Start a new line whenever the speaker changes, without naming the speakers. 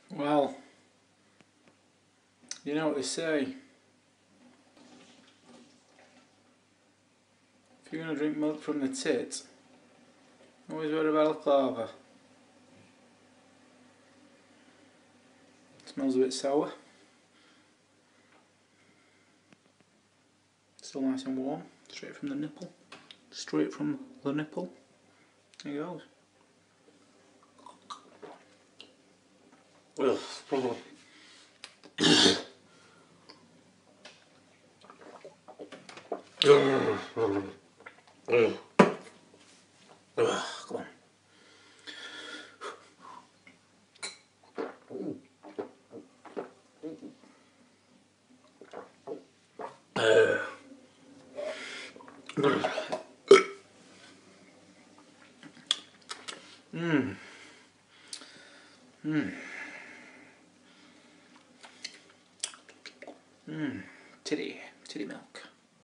Well, you know what they say. If you're going to drink milk from the tit, always wear a balaclava. It smells a bit sour. Still nice and warm, straight from the nipple. Straight from the nipple. There he goes. Ugh. Come on. Titty milk.